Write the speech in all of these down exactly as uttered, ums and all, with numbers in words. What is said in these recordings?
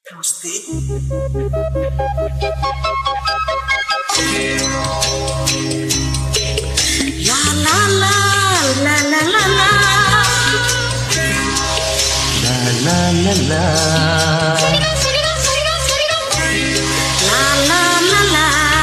ನಮಸ್ತೆ. ಲಾ ಲಾ ಲಾ ಲಾ ಲಾ ಲಾ ಲಾ ಲಾ ಲಾ ಲಾ ಲಾ ಲಾ ಲಾ.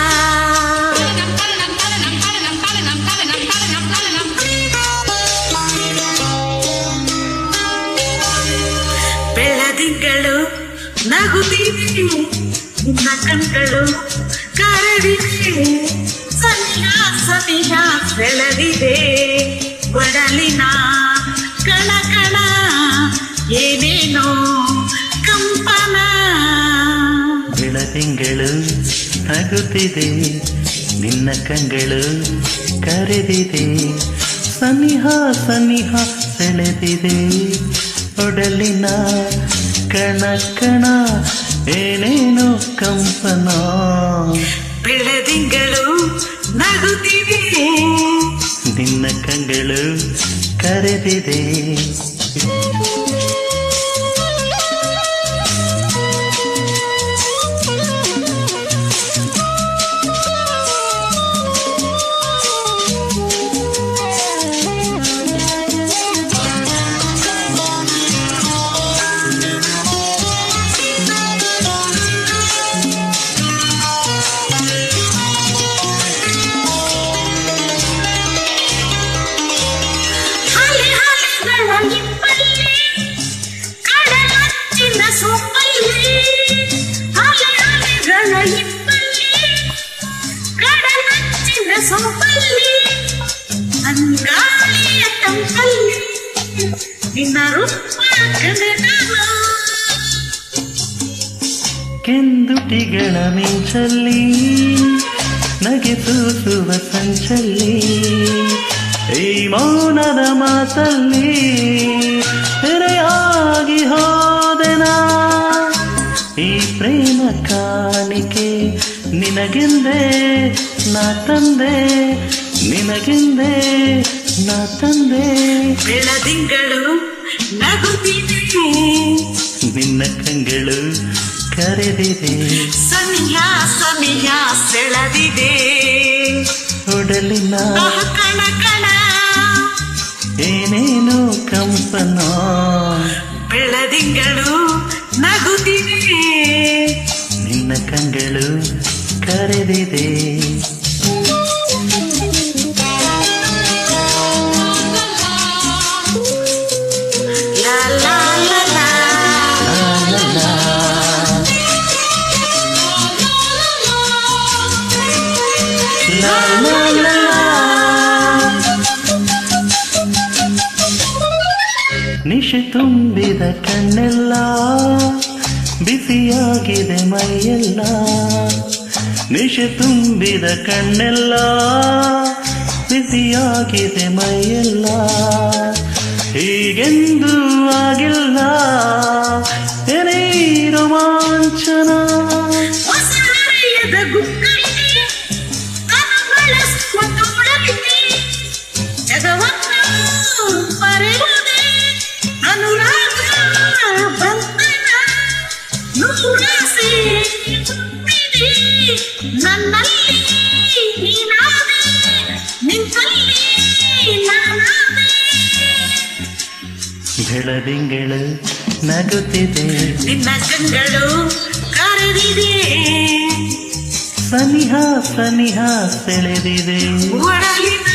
ಬೆಳದಿಂಗಳು ನಗುತ್ತಿವೆ, ನಿನ್ನ ಕಣ್ಗಳು ಕರಡಿವೆ, ಸನಿಹ ಸನಿಹ ಬೆಳೆದಿದೆ ಒಡಲಿನ ಕಣ ಕಣ, ಏನೇನೋ ಕಂಪನ. ಬೆಳದಿಂಗಳು ನಗುತ್ತಿದೆ, ನಿನ್ನ ಕಂಗಳು ಕರೆದಿದೆ, ಸನಿಹ ಸನಿಹ ಸೆಳೆದಿದೆ ಒಡಲಿನ ಕಣ ಕಣ, ಏನೇನು ಕಂಪನ. ಬೆಳದಿಂಗಳು ನಗುತ್ತಿವೆ, ನಿನ್ನ ಕಂಗಳು ಕರೆದಿದೆ. ಸೊಂಪಲ್ಲಿ ಅಂಗಾಳಿಯ ತಂಪಲ್ಲಿ ನಿನ್ನ ರೂಪ ಕನನವ. ಕೆಂದುಟಿಗಳ ಮಿಂಚಲ್ಲಿ ನಗೆ ಸೂಸುವ ಸಂಚಲ್ಲಿ, ಈ ಮೌನದ ಮಾತಲ್ಲಿ ಎರೆಯಾಗಿ ಹೋದೆನಾ. ಈ ಪ್ರೇಮ ಕಾಣಿಕೆ ನಿನಗೆಂದೇ ನಾ ತಂದೆ, ನಿನಗೆಂದೇ ನಾ ತಂದೆ. ಬೆಳದಿಂಗಳು ನಗುತ್ತಿದೆ, ನಿನ್ನ ಕಂಗಳು ಕರೆದಿದೆ, ಸನಿಹ ಸನಿಹ ಸೆಳೆದಿದೆ ಒಡಲಿನ ಕಣ ಕಣ, ಏನೇನು ಕಂಪನ. ಬೆಳದಿಂಗಳು ನಗುತ್ತಿದೆ, ನಿನ್ನ ಕಂಗಳು ಕರೆದಿದೆ. ಲಾ ಲಾ ಲಾ ಲಾ ಲಾ ಲಾ ಲಾ ಲಾ ಲಾ. ನಿಶೆ ತುಂಬಿದ ಕಣ್ಣೆಲ್ಲ ಬಿಸಿಯಾಗಿದೆ ಮೈಯೆಲ್ಲ, ನಿಶೆ ತುಂಬಿದ ಕಣ್ಣೆಲ್ಲ ಬಿಸಿಯಾಗಿದೆ ಮೈಯೆಲ್ಲ, ಹೀಗೆಂದೂ ಆಗಿಲ್ಲ ಏನೇ ರೋಮಾಂಚನ. ಹೊಸಹರೆಯದ ಗುಕ್ಕಲ್ಲಿ ನಾನು ಬಳಸುವ ತೋಳಲ್ಲಿ ಜಗವನ್ನು ಬರೆಯುವುದೇ ಅನುರಾಗ ಬಂಧನ. ನೂರಾಸೆ ತುಂಬಿದೆ ನನ್ನಲ್ಲಿ, ನೀನಾದೆ ನಿನ್ನಲ್ಲಿ ನಾನಾದೆ. ಬೆಳದಿಂಗಳು ನಗುತ್ತಿದೆ, ನಿನ್ನ ಕಂಗಳು ಕರೆದಿದೆ, ಸನಿಹ ಸನಿಹ ಸೆಳೆದಿದೆ ಒಡಲಿನ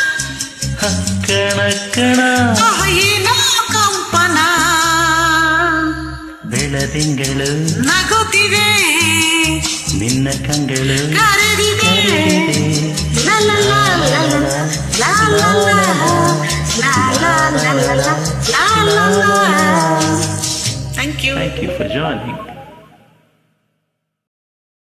ಕಣ ಕಣ, ಏನೋ ಕಂಪನ. ಬೆಳದಿಂಗಳು ನಗುತ್ತಿದೆ, ನಿನ್ನ ಕಂಗಳು ಕರೆದಿದೆ. ಕರೆದಿದೆ. ಲಾ ಲಾ ಲಾ ಲಾ ಲಾ ಲಾ ಲಾ ಲಾ ಲಾ ಲಾ ಲಾ ಲಾ. Thank you. Thank you for joining.